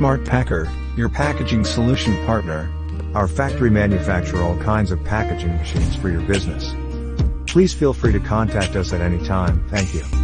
Smart Packer, your packaging solution partner. Our factory manufacture all kinds of packaging machines for your business. Please feel free to contact us at any time. Thank you.